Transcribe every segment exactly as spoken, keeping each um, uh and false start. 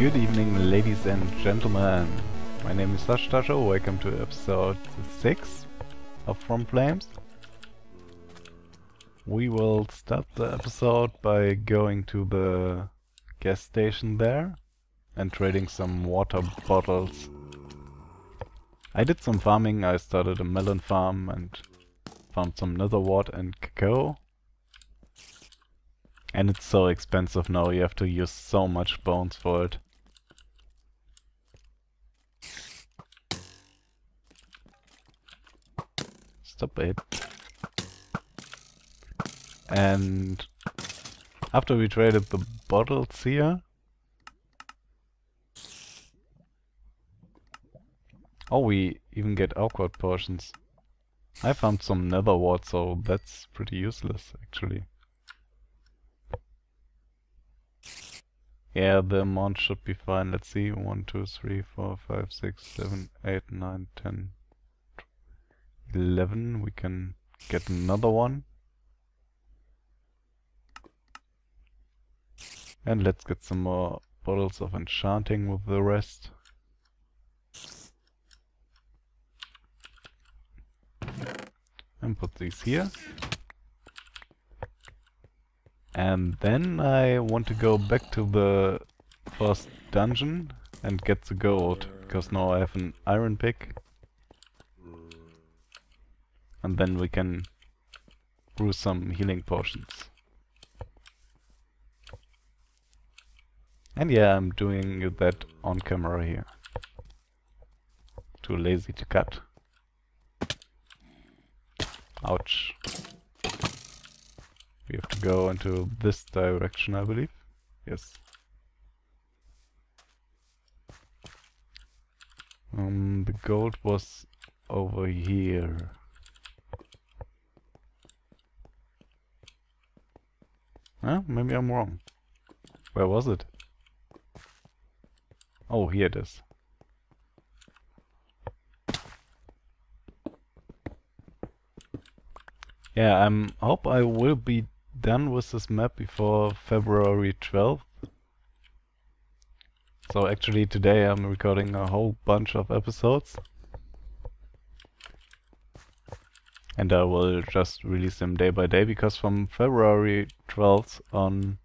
Good evening, ladies and gentlemen. My name is Sashtasho. Welcome to episode six of From Flames. We will start the episode by going to the gas station there and trading some water bottles. I did some farming. I started a melon farm and found some netherwort and cacao. And it's so expensive now, you have to use so much bones for it. Stop it. And after we traded the bottles here... Oh, we even get awkward potions. I found some netherwort, so that's pretty useless actually. Yeah, the amount should be fine. Let's see. one, two, three, four, five, six, seven, eight, nine, ten, eleven. We can get another one. And let's get some more bottles of enchanting with the rest. And put these here. And then I want to go back to the first dungeon and get the gold, because now I have an iron pick. And then we can brew some healing potions. And yeah, I'm doing that on camera here. Too lazy to cut. Ouch. We have to go into this direction, I believe. Yes. Um, the gold was over here. Huh? Maybe I'm wrong. Where was it? Oh, here it is. Yeah, I um, hope I will be done with this map before February twelfth. So actually today I'm recording a whole bunch of episodes. And I will just release them day by day, because from February twelfth on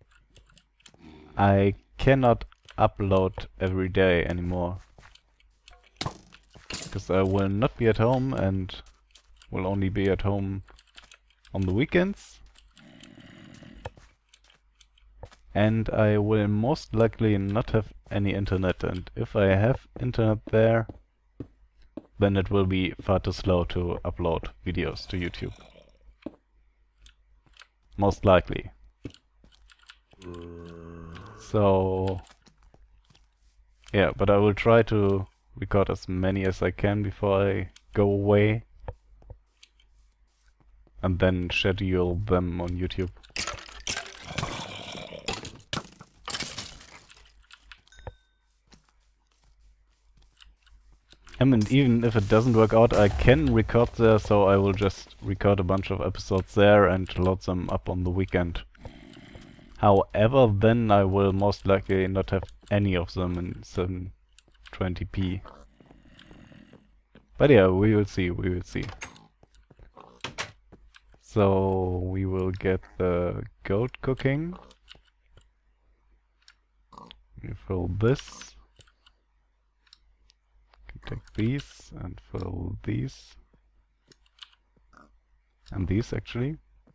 I cannot upload every day anymore. Because I will not be at home and will only be at home on the weekends. And I will most likely not have any internet, and if I have internet there, then it will be far too slow to upload videos to YouTube. Most likely. So... yeah, but I will try to record as many as I can before I go away. And then schedule them on YouTube. And even if it doesn't work out, I can record there, so I will just record a bunch of episodes there and load them up on the weekend. However, then I will most likely not have any of them in seven twenty p. But yeah, we will see, we will see. So we will get the gold cooking. We fill this. Take these and fill these. And these actually.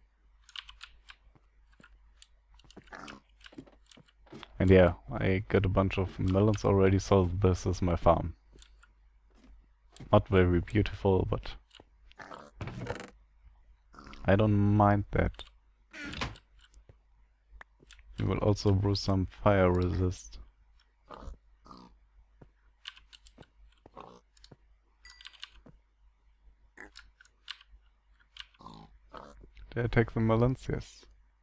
And yeah, I got a bunch of melons already, so this is my farm. Not very beautiful, but I don't mind that. We will also brew some fire resist. Did I take the melons? Yes.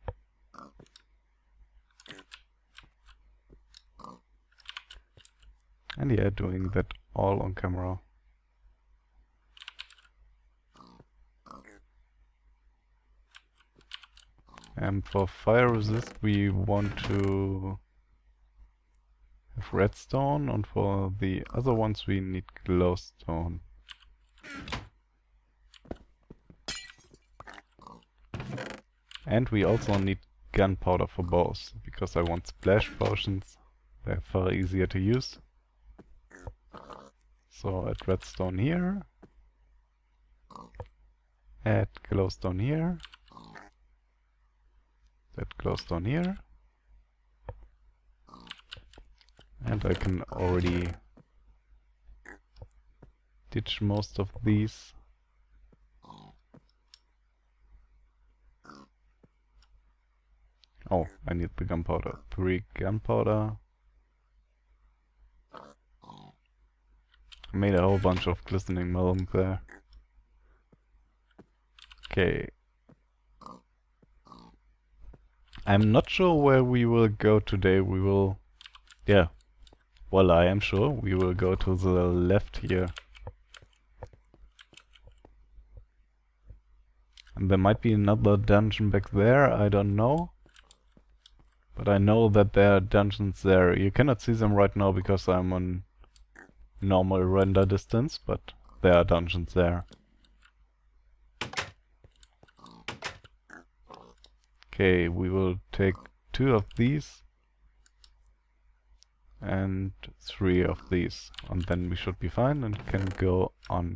And yeah, doing that all on camera. And for fire resist we want to with redstone, and for the other ones we need glowstone. And we also need gunpowder for both, because I want splash potions. They're far easier to use. So add redstone here. Add glowstone here. Add glowstone here. And I can already ditch most of these. Oh, I need the gunpowder. Three gunpowder. I made a whole bunch of glistening melon there. Okay. I'm not sure where we will go today. We will... Yeah. Well, I am sure we will go to the left here. And there might be another dungeon back there, I don't know. But I know that there are dungeons there. You cannot see them right now because I'm on normal render distance, but there are dungeons there. Okay, we will take two of these and three of these, and then we should be fine and can go on.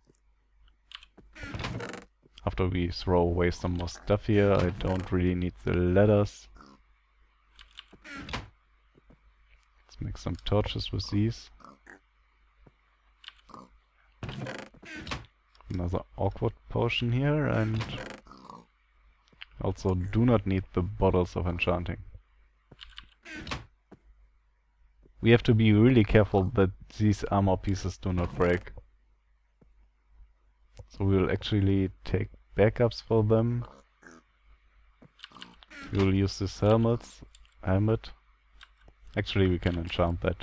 After we throw away some more stuff here, I don't really need the ladders. Let's make some torches with these. Another awkward potion here, and also do not need the bottles of enchanting. We have to be really careful that these armor pieces do not break. So we will actually take backups for them. We will use this helmets, helmet. Actually, we can enchant that.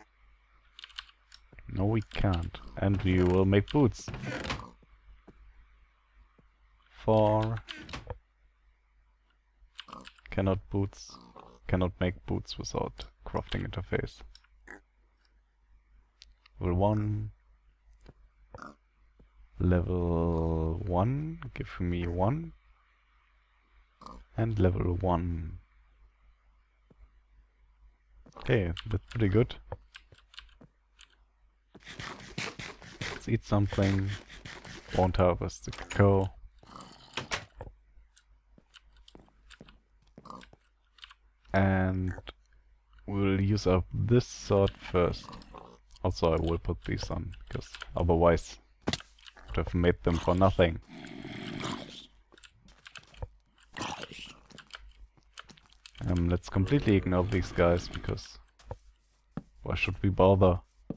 No, we can't. And we will make boots. Four. Cannot boots. Cannot make boots without crafting interface. Level one. Level one. Give me one. And level one. Okay, that's pretty good. Let's eat something. Won't harvest the cacao. And we'll use up this sword first. Also I will put these on, because otherwise I would have made them for nothing. Um, let's completely ignore these guys, because why should we bother?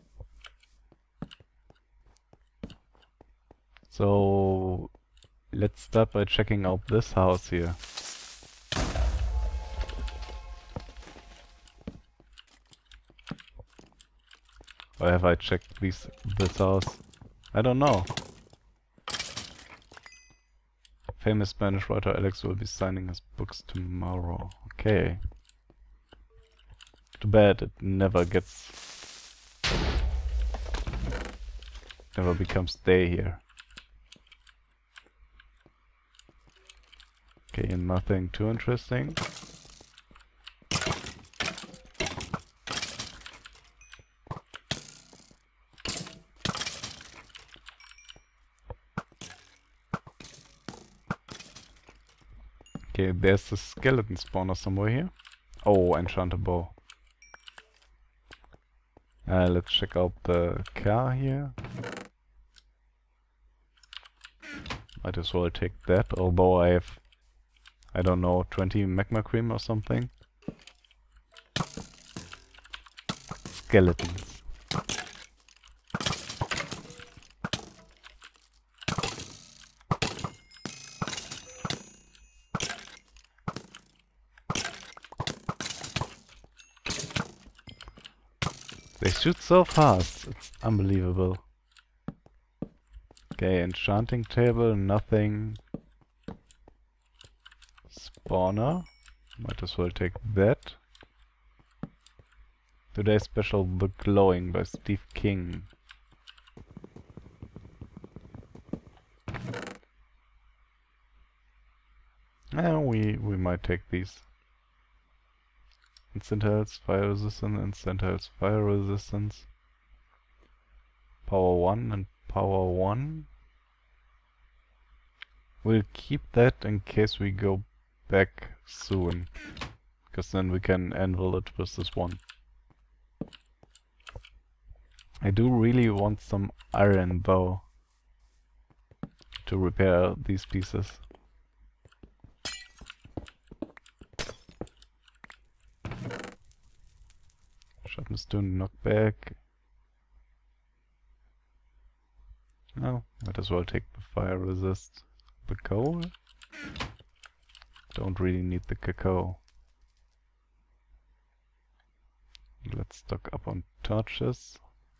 So let's start by checking out this house here. Or have I checked these, this house? I don't know. Famous Spanish writer Alex will be signing his books tomorrow. Okay. Too bad it never gets... never becomes day here. Okay, and nothing too interesting. Okay, there's a skeleton spawner somewhere here. Oh, enchanted bow. Uh, let's check out the car here. Might as well take that, although I have, I don't know, twenty magma cream or something. Skeletons. They shoot so fast, it's unbelievable. Okay, enchanting table, nothing. Spawner, might as well take that. Today's special, The Glowing by Steve King. Yeah, we, we might take these. Instant health, fire resistance, instant health, fire resistance. Power one and power one. We'll keep that in case we go back soon. Because then we can anvil it with this one. I do really want some iron though. To repair these pieces. Sharpness two, knockback. No, might as well take the fire resist. The coal? Don't really need the cacao. Let's stock up on torches.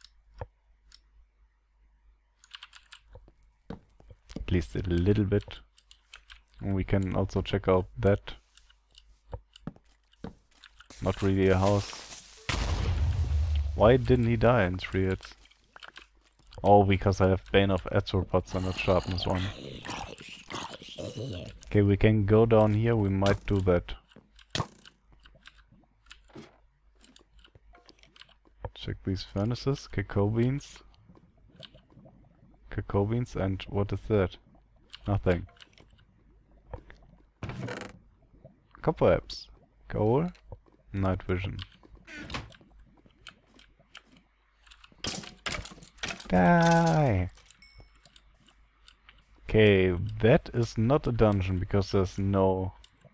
At least a little bit. And we can also check out that. Not really a house. Why didn't he die in three hits? Oh, because I have Bane of Arthropods and not Sharpness one. Okay, we can go down here, we might do that. Check these furnaces, cacao beans. Cacao beans, and what is that? Nothing. Cobwebs. Coal. Night vision. Die! Okay, that is not a dungeon because there's no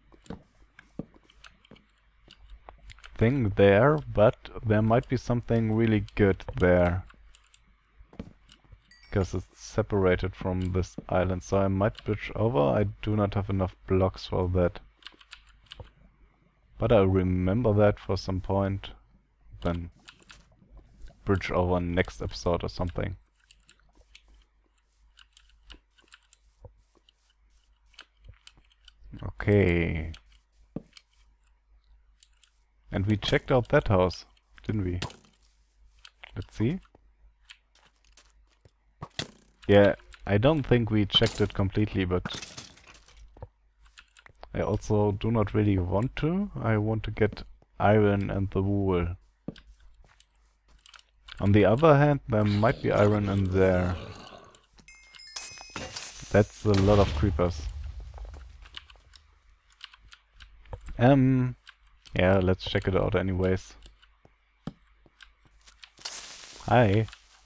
thing there, but there might be something really good there. Because it's separated from this island, so I might bridge over. I do not have enough blocks for that. But I remember that for some point. Then bridge over next episode or something. Okay. And we checked out that house, didn't we? Let's see. Yeah, I don't think we checked it completely, but I also do not really want to. I want to get iron and the wool. On the other hand, there might be iron in there. That's a lot of creepers. Um, yeah, let's check it out anyways. Hi.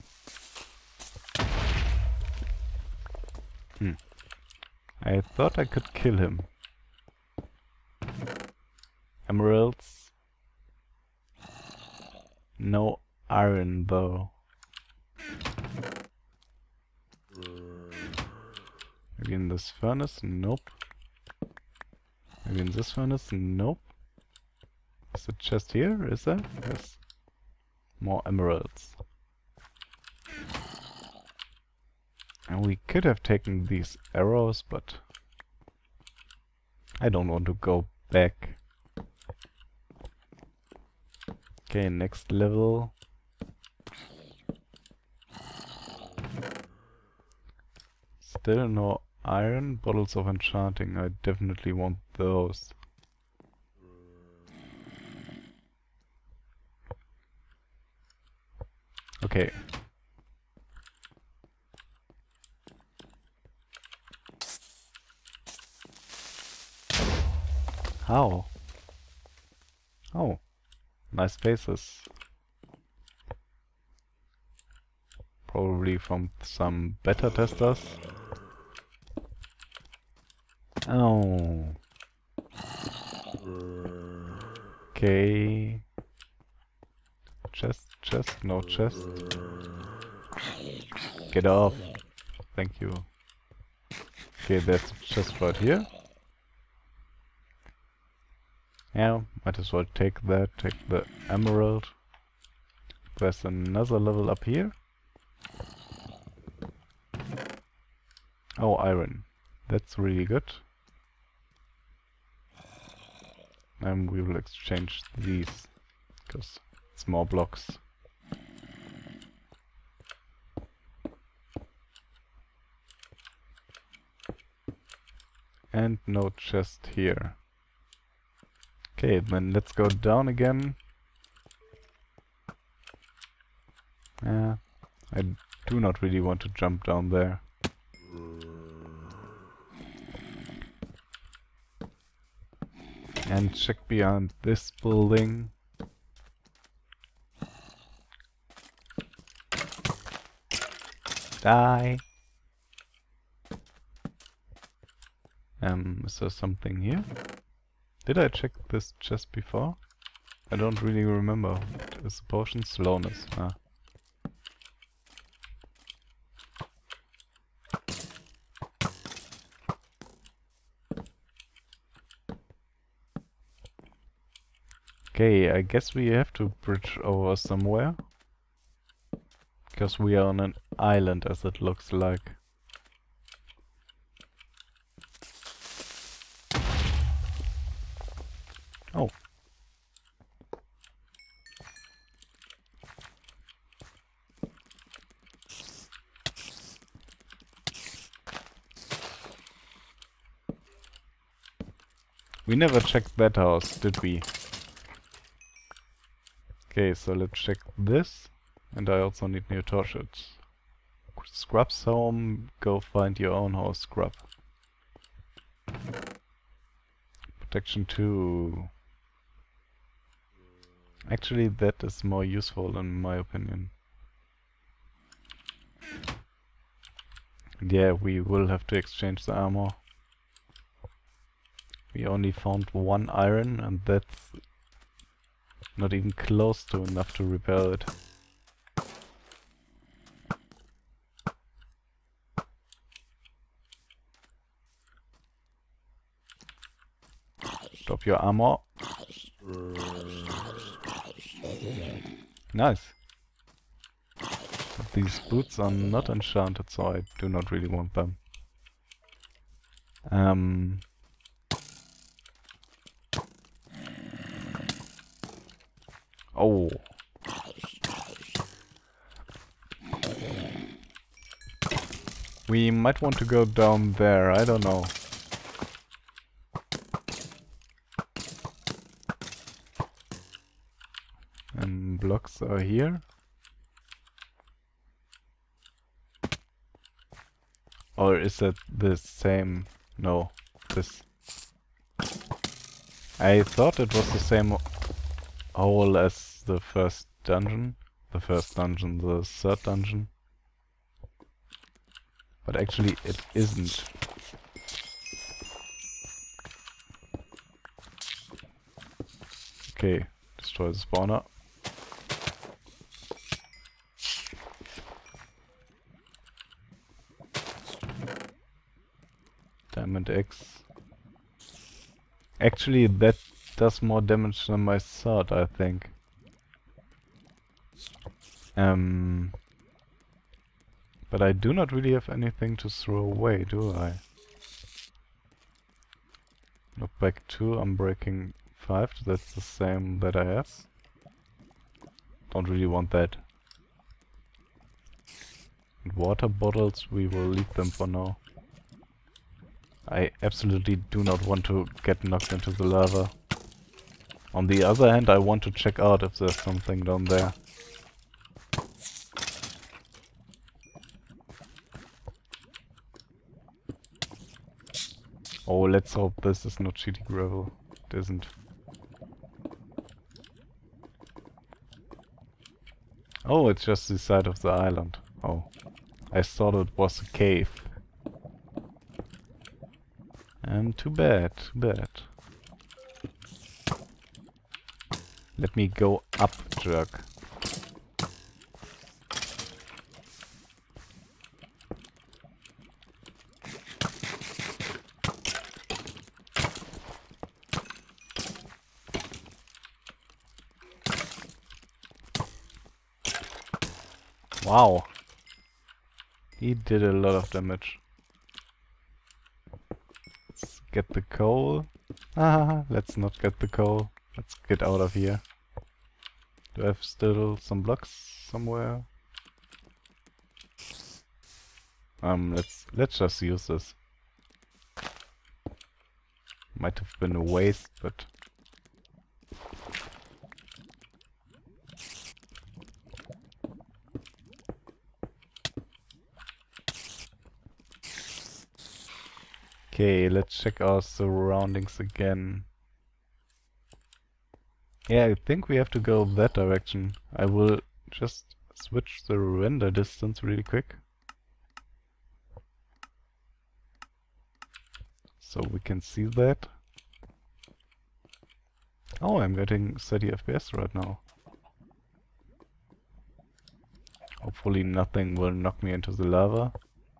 Hmm. I thought I could kill him. Emeralds. No iron though. Maybe in this furnace? Nope. Maybe in this furnace? Nope. Is it just here? Is there? Yes. More emeralds. And we could have taken these arrows, but I don't want to go back. Okay, next level. Still no iron. Bottles of enchanting. I definitely want those. Okay. How? Oh. Nice faces. Probably from some beta testers. Oh. Okay. Chest, chest, no chest. Get off. Thank you. Okay, there's a chest right here. Yeah, might as well take that, take the emerald. There's another level up here. Oh, iron. That's really good. And we will exchange these, because It's more blocks. And no chest here. Okay, then let's go down again. Yeah, I do not really want to jump down there. And check beyond this building. Die! Um, is there something here? Did I check this chest before? I don't really remember. What is the potion? Slowness. Ah. Okay, I guess we have to bridge over somewhere. Because we are on an island, as it looks like. Oh. We never checked that house, did we? Okay, so let's check this. And I also need new torches. Scrub's home, go find your own house, Scrub. Protection two. Actually, that is more useful in my opinion. Yeah, we will have to exchange the armor. We only found one iron, and that's not even close to enough to repair it. Drop your armor. Nice. But these boots are not enchanted, so I do not really want them. Um... Oh. We might want to go down there, I don't know. And blocks are here. Or is that the same? No, this. I thought it was the same hole as the first dungeon. The first dungeon, the third dungeon. But actually it isn't. Okay, destroy the spawner. Diamond X. Actually, that does more damage than my sword, I think. Um, but I do not really have anything to throw away, do I? Look back two, I'm breaking five, that's the same that I have. Don't really want that. And water bottles, we will leave them for now. I absolutely do not want to get knocked into the lava. On the other hand, I want to check out if there's something down there. Oh, let's hope this is not cheaty gravel. It isn't. Oh, it's just the side of the island. Oh, I thought it was a cave. Um, too bad, too bad. Let me go up, jerk. Wow. He did a lot of damage. Let's get the coal. Ah, let's not get the coal. Let's get out of here. Do I have still some blocks somewhere? Um, let's let's just use this. Might have been a waste, but okay, let's check our surroundings again. Yeah, I think we have to go that direction. I will just switch the render distance really quick. So we can see that. Oh, I'm getting thirty F P S right now. Hopefully nothing will knock me into the lava.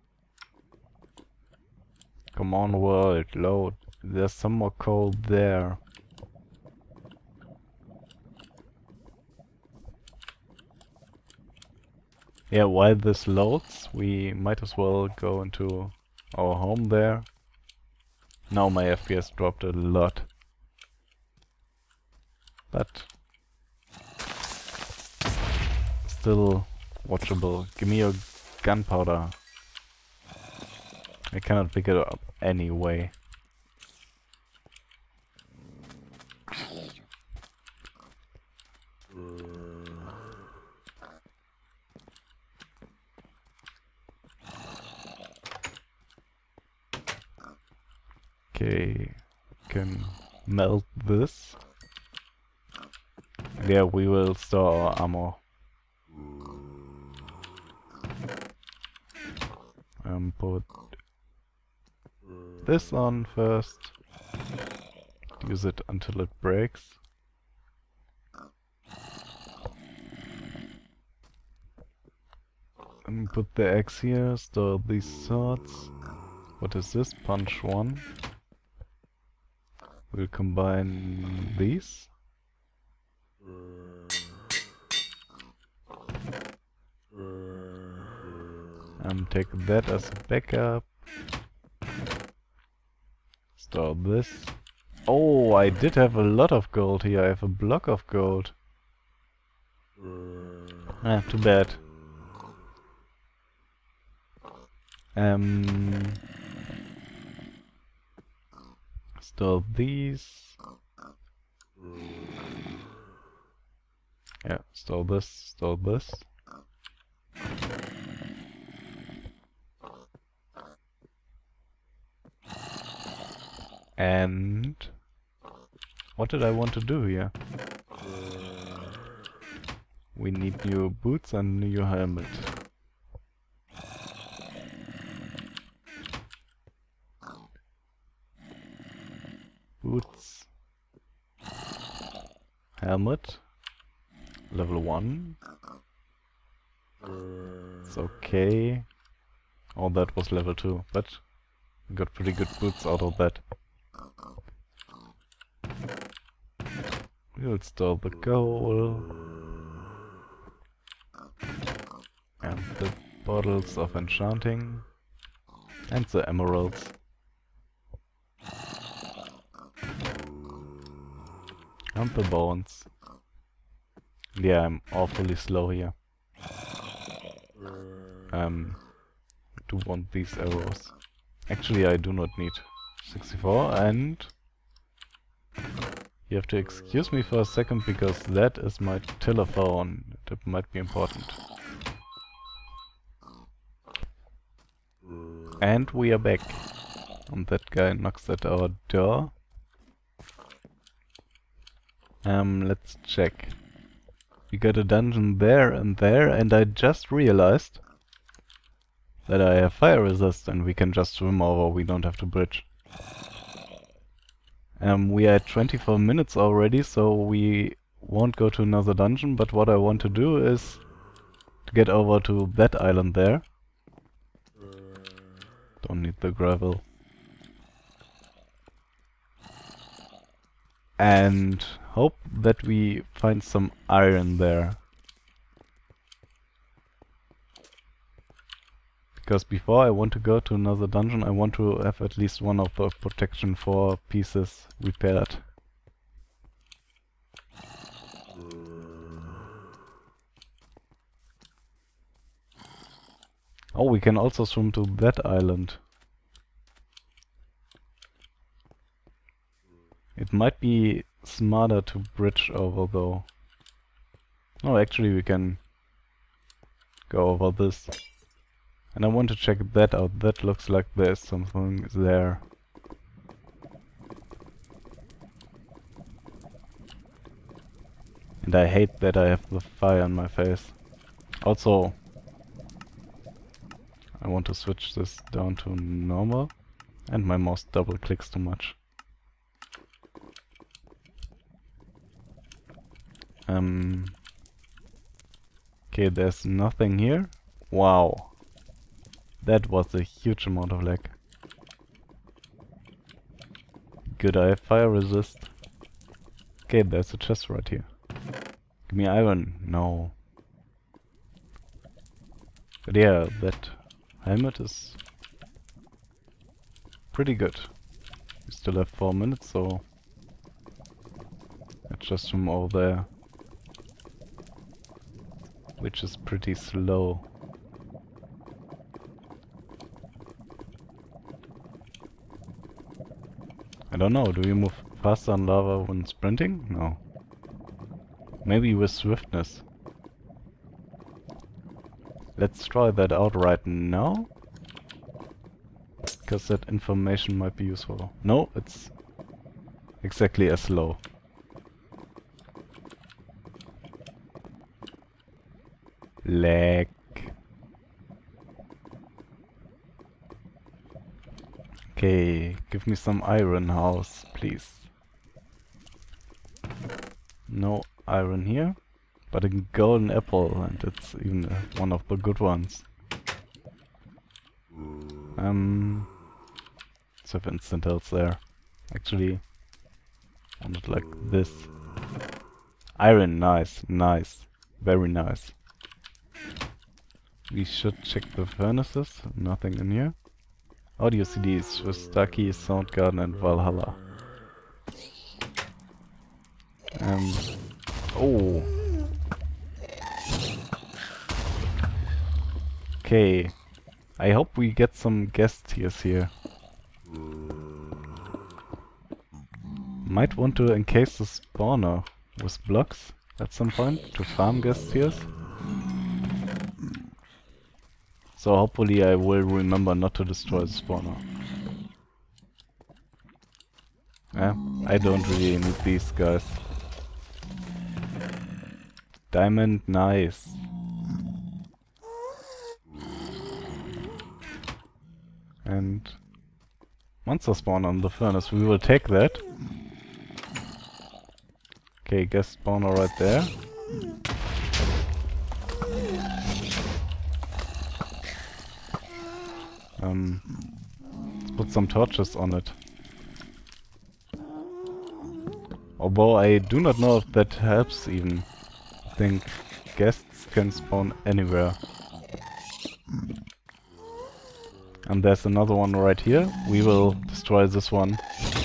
Come on, world, load. There's some more coal there. Yeah, while this loads, we might as well go into our home there. Now my F P S dropped a lot. But still watchable. Give me your gunpowder. I cannot pick it up anyway. Okay, can melt this. Yeah, we will store our ammo. Um, put this on first. Use it until it breaks. And put the axe here, store these swords. What is this? Punch one. We'll combine these. And take that as a backup. Store this. Oh, I did have a lot of gold here. I have a block of gold. Ah, too bad. Um, store these. Yeah, store this, store this. And what did I want to do here? We need new boots and new helmet. Boots. Helmet. Level one. It's okay. Oh, that was level two, but we got pretty good boots out of that. We'll store the coal. And the bottles of enchanting. And the emeralds. And the bones. Yeah, I'm awfully slow here. Um, I do want these arrows. Actually, I do not need sixty-four, and you have to excuse me for a second because that is my telephone. That might be important. And we are back. And that guy knocks at our door. Um, let's check. We got a dungeon there and there, and I just realized that I have fire resist and we can just swim over, we don't have to bridge. Um, we are at twenty-four minutes already, so we won't go to another dungeon, but what I want to do is to get over to that island there. Don't need the gravel. And hope that we find some iron there. Because before I want to go to another dungeon, I want to have at least one of the protection four pieces repaired. Oh, we can also swim to that island. It might be smarter to bridge over though. No, actually we can go over this. And I want to check that out. That looks like there's something there. And I hate that I have the fire on my face. Also, I want to switch this down to normal. And my mouse double clicks too much. Um. Okay, there's nothing here. Wow. That was a huge amount of lag. Good, I have fire resist. Okay, there's a chest right here. Give me iron. No. But yeah, that helmet is pretty good. We still have four minutes, so let's just swim over there. Which is pretty slow. I don't know, do you move faster on lava when sprinting? No. Maybe with swiftness. Let's try that out right now. Because that information might be useful. No, it's exactly as slow. Lag. Okay, give me some iron house, please. No iron here, but a golden apple, and it's even uh, one of the good ones. Um, let's have instant health there. Actually, I want it like this. Iron, nice, nice, very nice. We should check the furnaces, nothing in here. Audio C Ds with Stucky, Soundgarden and Valhalla. Um, oh. Okay. I hope we get some guest tiers here. Might want to encase the spawner with blocks at some point to farm guest tiers. So hopefully I will remember not to destroy the spawner. Yeah, I don't really need these guys. Diamond, nice. And monster spawn on the furnace, we will take that. Okay, guest spawner right there. Um, let's put some torches on it. Although I do not know if that helps even. I think guests can spawn anywhere. And there's another one right here. We will destroy this one.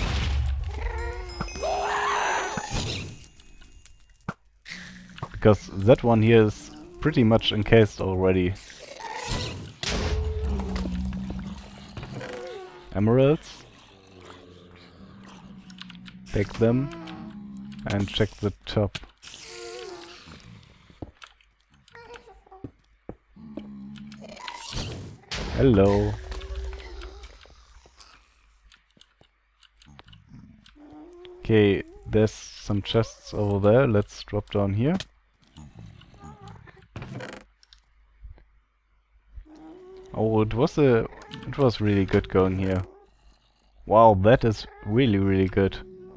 Because that one here is pretty much encased already. Emeralds. Take them. And check the top. Hello. Okay, there's some chests over there. Let's drop down here. Oh, it was a it was really good going here. Wow, that is really really good.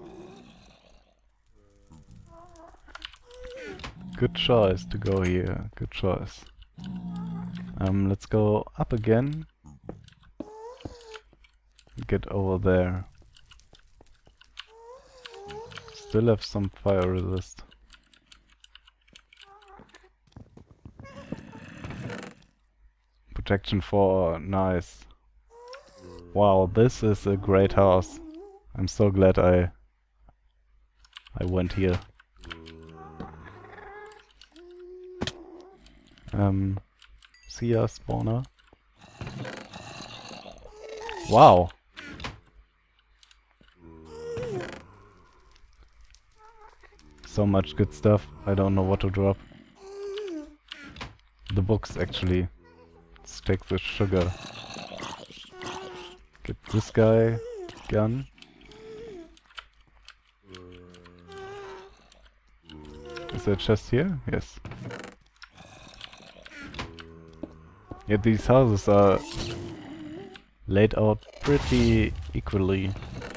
Good choice to go here. Good choice. Um, let's go up again. Get over there. Still have some fire resist. Protection four, nice. Wow, this is a great house. I'm so glad I I went here. Um, see ya, spawner. Wow. So much good stuff. I don't know what to drop. The books, actually. Let's take the sugar. Get this guy. Gun. Is there a chest here? Yes. Yeah, these houses are laid out pretty equally.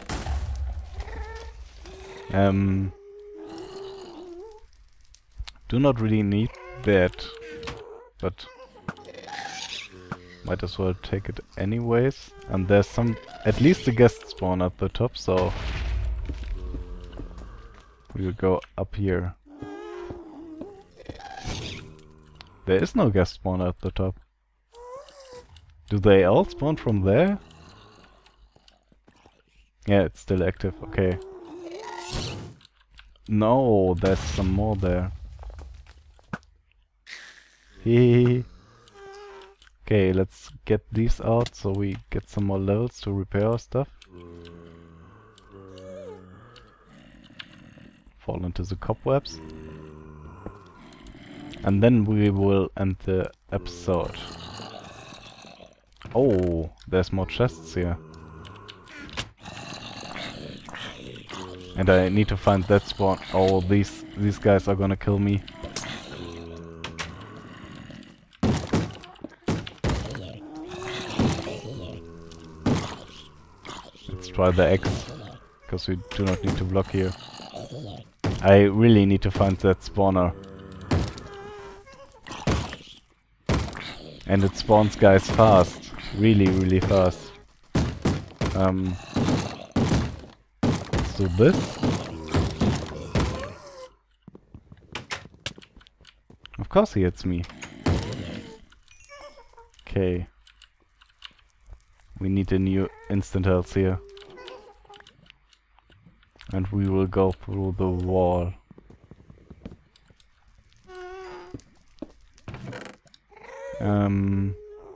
Um, do not really need that, but might as well take it anyways. And there's some, at least a guest spawn at the top, so we will go up here. There is no guest spawn at the top. Do they all spawn from there? Yeah, it's still active, okay. No, there's some more there. Hehehe. Okay, let's get these out so we get some more levels to repair our stuff. Fall into the cobwebs. And then we will end the episode. Oh, there's more chests here. And I need to find that spawn. Oh, these these guys are gonna kill me. Let's try the X, because we do not need to block here. I really need to find that spawner. And it spawns guys fast. Really, really fast. Um, let's do this. Of course he hits me. Okay. We need a new instant health here. And we will go through the wall. Um,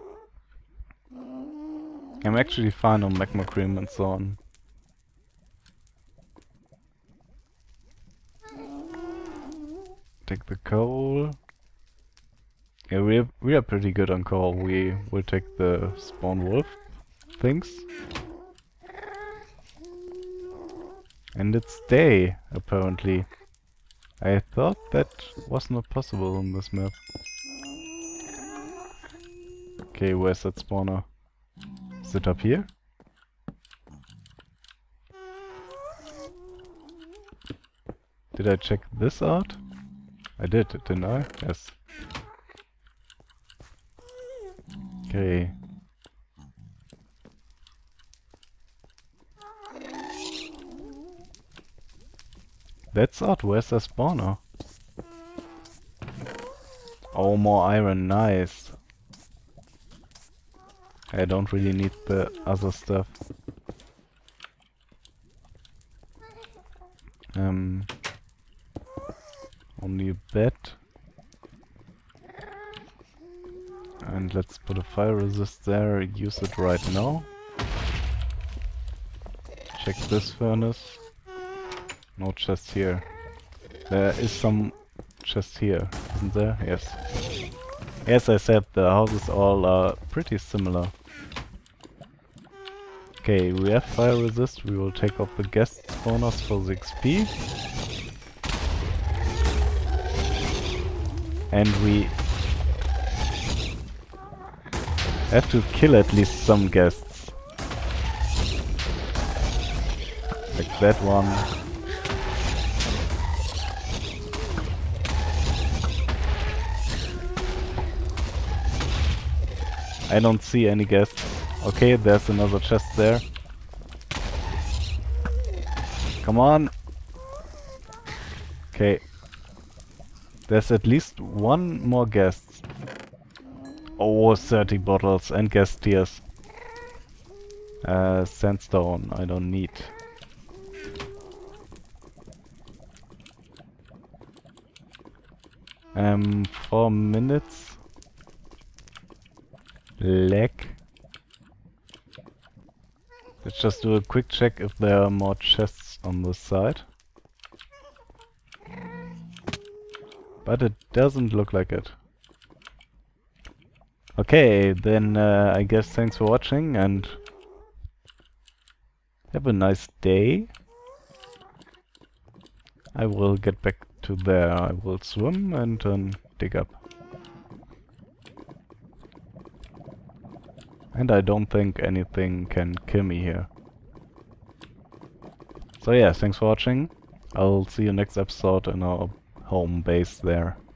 I'm actually fine on magma cream and so on. Take the coal. Yeah, we are, we are pretty good on coal. We will take the spawn wolf things. And it's day, apparently. I thought that was not possible on this map. Okay, where's that spawner? Is it up here? Did I check this out? I did, didn't I? Yes. Okay. That's odd, where's the spawner? Oh, more iron, nice. I don't really need the other stuff. Um, only a bed. And let's put a fire resist there, use it right now. Check this furnace. No chest here. There is some chest here, isn't there? Yes. As I said, the houses all are pretty similar. Okay, we have fire resist, we will take off the guest spawners for the X P. And we have to kill at least some guests. Like that one. I don't see any guests. Okay, there's another chest there. Come on. Okay. There's at least one more guest. Oh, thirty bottles and guest tears. Uh, sandstone, I don't need. Um, four minutes. Leg. Let's just do a quick check if there are more chests on this side. But it doesn't look like it. Okay, then uh, I guess thanks for watching and have a nice day. I will get back to there. I will swim and then dig up. And I don't think anything can kill me here. So yeah, thanks for watching. I'll see you next episode in our home base there.